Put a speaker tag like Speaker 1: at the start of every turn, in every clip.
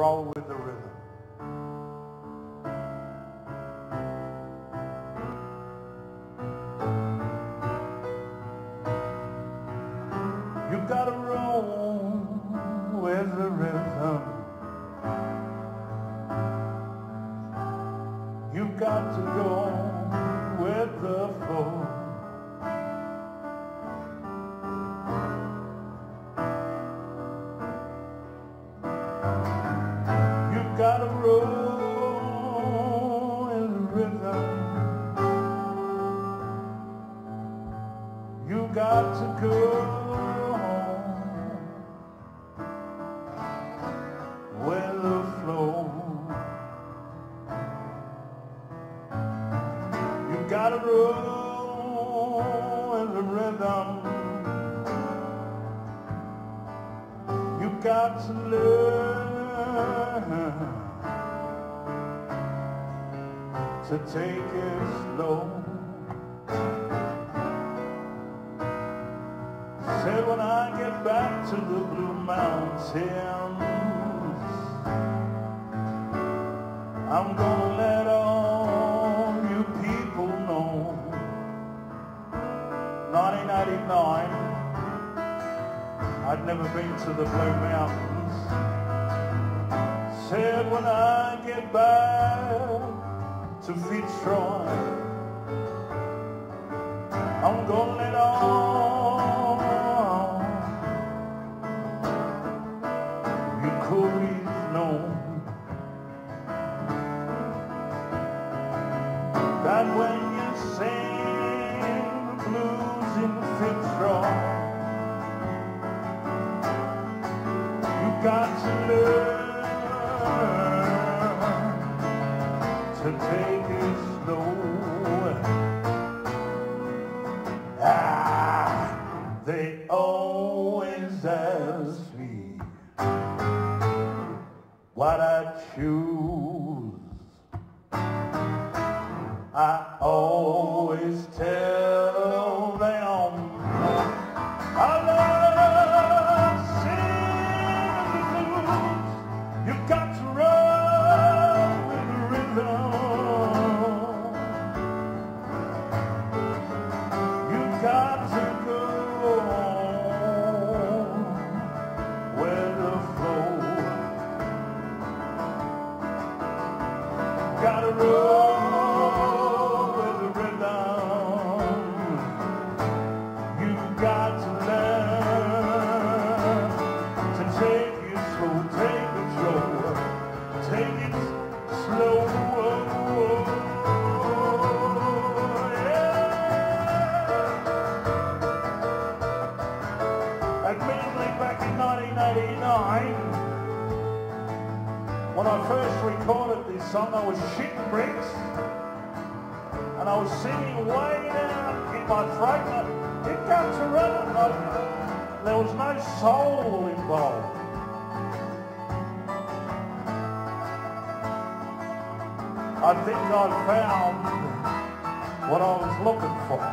Speaker 1: Roll with the rhythm. You gotta roll with the rhythm. You got to go with the flow. You gotta roll in the rhythm. You got to go with the flow. You gotta roll in the rhythm. You got to learn to take it slow. Said when I get back to the Blue Mountains, I'm gonna let all you people know. 1989, I'd never been to the Blue Mountains. Said when I get back to Fitzroy, I'm gonna let all you coolies know that when you sing the blues in Fitzroy, you got to learn to take it slow. They always ask me what I choose. I always tell them I love singing the blues. You got to run with the rhythm. You got to go with the flow. Gotta roll with the rhythm. You got to learn to take it slow, take it slow, take it slow. Yeah. Admittedly, back in 1989, when I first recorded this song, I was shitting bricks, and I was singing way down in my throat. It got to run. There was no soul involved. I think I found what I was looking for.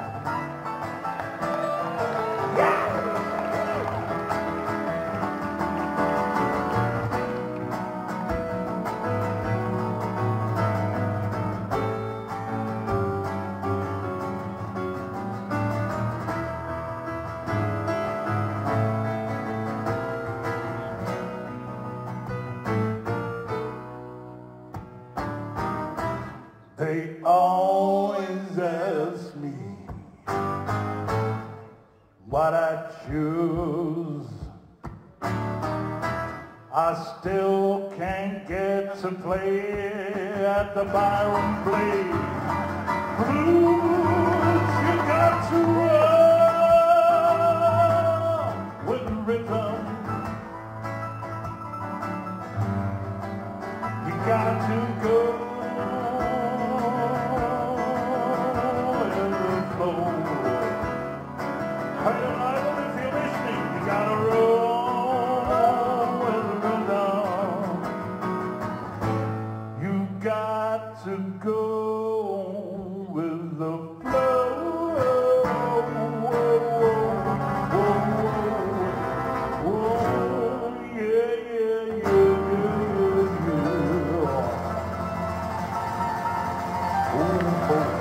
Speaker 1: They always ask me what I choose. I still can't get to play at the Byron Play. Blues, you got to run with the rhythm. You got to go. I don't know if you're listening, you gotta roll with the rhythm. You got to go with the flow.
Speaker 2: home.